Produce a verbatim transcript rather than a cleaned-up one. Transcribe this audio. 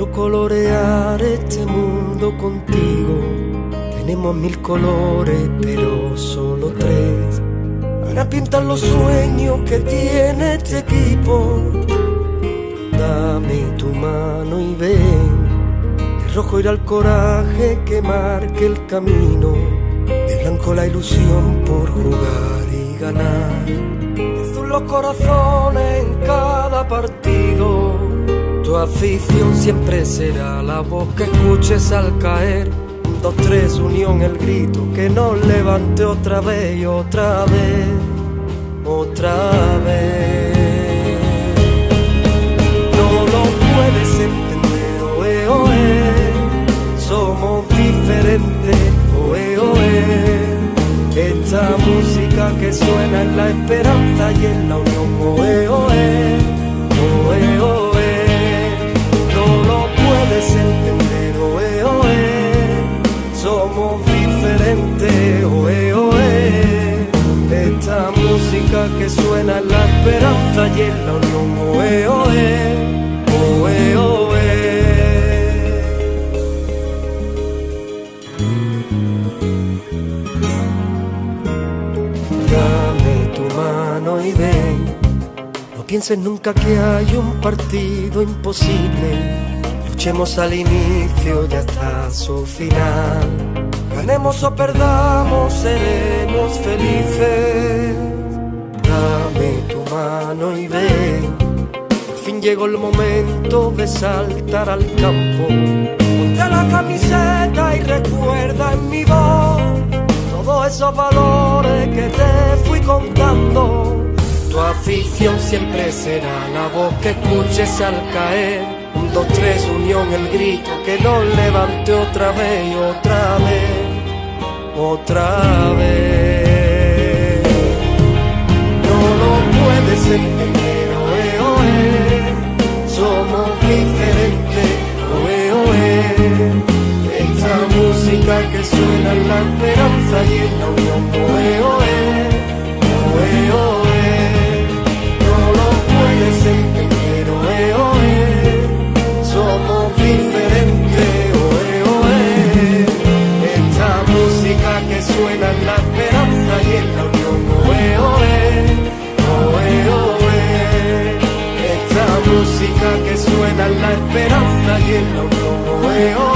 Quiero colorear este mundo contigo. Tenemos mil colores, pero solo tres para pintar los sueños que tiene este equipo. Dame tu mano y ven. De rojo irá el coraje que marque el camino. De blanco la ilusión por jugar y ganar. De azul los corazones en cada partido. Tu afición siempre será la voz que escuches al caer. Un, dos, tres, unión, el grito que nos levante otra vez y otra vez, otra vez. No lo puedes entender, oe, oe. Somos diferentes, oe, oe. Esta música que suena en la esperanza y en la unión, oe, oe, oe, oe. Entender, oe, oe, somos diferentes, oe, oe. Esta música que suena en la esperanza y en la unión, oe, oe, oe, oe. Dame tu mano y ven. No pienses nunca que hay un partido imposible. Luchemos al inicio y hasta su final. Ganemos o perdamos, seremos felices. Dame tu mano y ven. Por fin llegó el momento de saltar al campo. Ponte la camiseta y recuerda en mi voz todos esos valores que te fui contando. Tu afición siempre será la voz que escuches al caer. Un, dos, tres, unión, el grito que nos levante otra vez y otra vez, otra vez. No lo puedes entender, oe, oe. Somos diferentes, oe, oe. Esta música que suena en la esperanza y en la unión, oe, oe, oe, oe. No lo puedes entender, oe, oe. Somos diferentes, oe, oe. Esta música que suena en la esperanza y en la unión, oe, oe, oe, oe. Esta música que suena en la esperanza y en la unión, oe, oe.